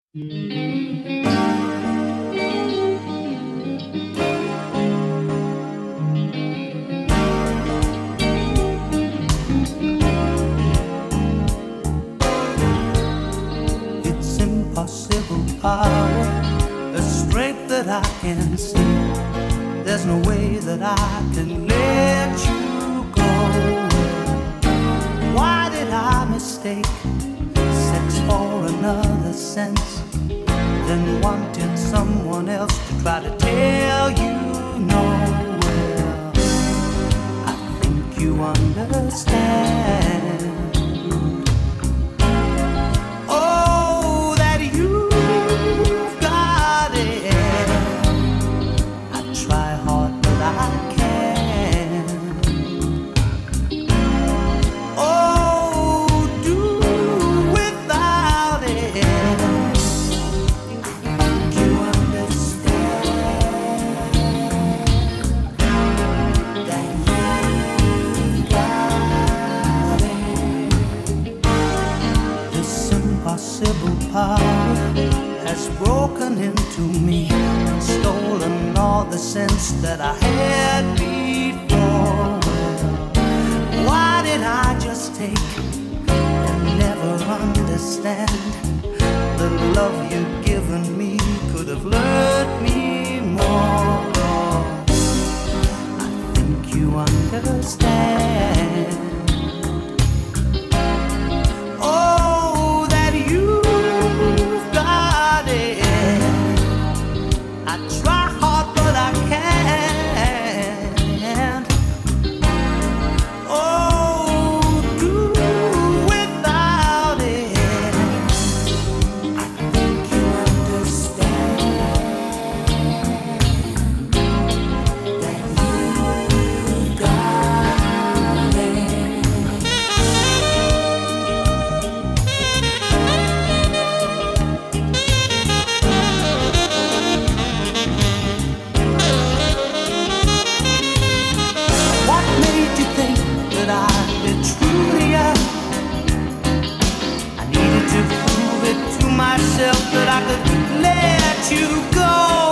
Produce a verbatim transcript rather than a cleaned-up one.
It's impossible power, a strength that I can see. There's no way that I can let you go. Why did I mistake sex for another sense, then wanted someone else to try to tell you no? Well, I think you understand. Oh, that you've got it. I try hard, but I can't. Oh, do without it. You understand that you've got it. This impossible power has broken into me, stolen all the sense that I had before. Why did I just take and never understand? The love you'd given me could have learned me more. I think you understand. Oh, that you've got it. I try hard, but I can't. Oh, do without it. I think you understand that you've got it. What made you think that I'd be true to you? I needed to prove it to myself that I could let you go.